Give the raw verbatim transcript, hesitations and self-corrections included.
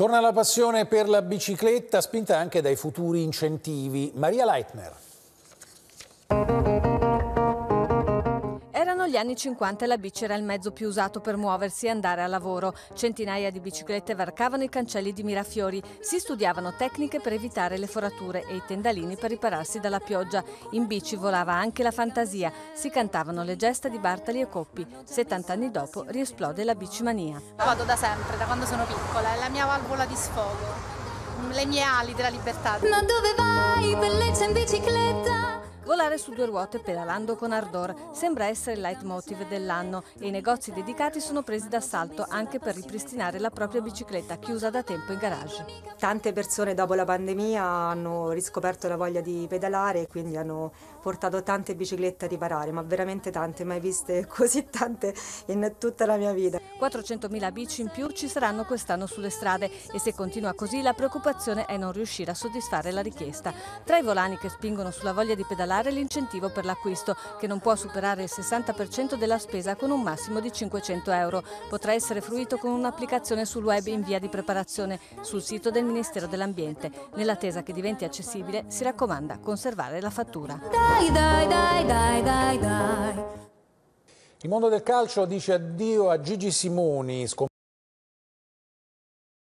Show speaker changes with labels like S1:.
S1: Torna la passione per la bicicletta, spinta anche dai futuri incentivi. Maria Leitner.
S2: Erano gli anni cinquanta e la bici era il mezzo più usato per muoversi e andare a lavoro. Centinaia di biciclette varcavano i cancelli di Mirafiori, si studiavano tecniche per evitare le forature e i tendalini per ripararsi dalla pioggia. In bici volava anche la fantasia, si cantavano le gesta di Bartali e Coppi. settanta anni dopo riesplode la bicimania.
S3: Vado da sempre, da quando sono piccola, è la mia valvola di sfogo, le mie ali della libertà.
S4: Ma dove vai, bellezza in bicicletta?
S2: Volare su due ruote pedalando con ardor sembra essere il leitmotiv dell'anno e i negozi dedicati sono presi d'assalto anche per ripristinare la propria bicicletta chiusa da tempo in garage.
S5: Tante persone dopo la pandemia hanno riscoperto la voglia di pedalare e quindi hanno portato tante biciclette a riparare, ma veramente tante, mai viste così tante in tutta la mia vita.
S2: quattrocentomila bici in più ci saranno quest'anno sulle strade e se continua così la preoccupazione è non riuscire a soddisfare la richiesta. Tra i volani che spingono sulla voglia di pedalare l'incentivo per l'acquisto, che non può superare il sessanta per cento della spesa con un massimo di cinquecento euro. Potrà essere fruito con un'applicazione sul web in via di preparazione sul sito del Ministero dell'Ambiente. Nell'attesa che diventi accessibile si raccomanda conservare la fattura.
S4: Dai, dai, dai, dai, dai, dai.
S1: Il mondo del calcio dice addio a Gigi Simoni.